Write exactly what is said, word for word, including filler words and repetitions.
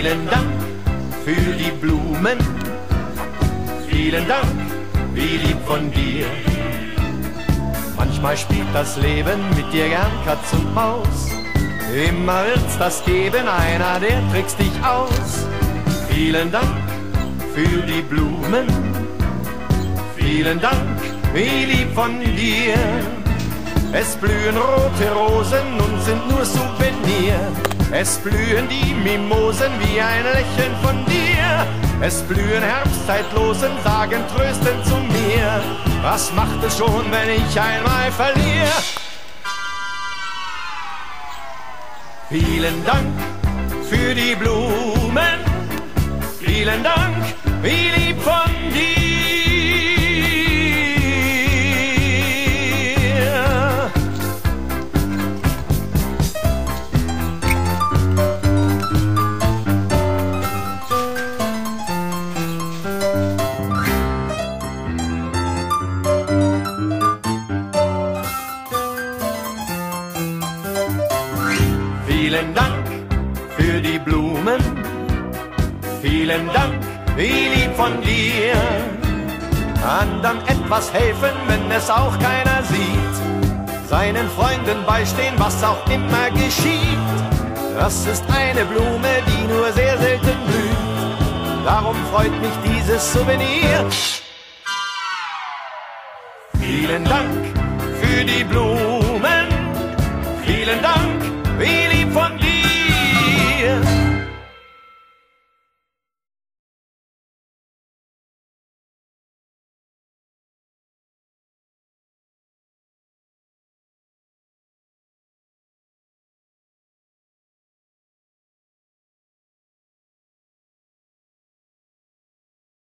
Vielen Dank für die Blumen, vielen Dank, wie lieb von dir. Manchmal spielt das Leben mit dir gern Katz und Maus. Immer wird's das geben, einer, der trickst dich aus. Vielen Dank für die Blumen, vielen Dank, wie lieb von dir. Es blühen rote Rosen und sind nur Souvenir. Es blühen die Mimosen wie ein Lächeln von dir. Es blühen Herbstzeitlosen, sagen tröstend zu mir: Was macht es schon, wenn ich einmal verliere? Vielen Dank für die Blumen, vielen Dank, wie lieb von dir. Vielen Dank für die Blumen, vielen Dank, wie lieb von dir. Andern etwas helfen, wenn es auch keiner sieht. Seinen Freunden beistehen, was auch immer geschieht. Das ist eine Blume, die nur sehr selten blüht. Darum freut mich dieses Souvenir. Vielen Dank für die Blumen,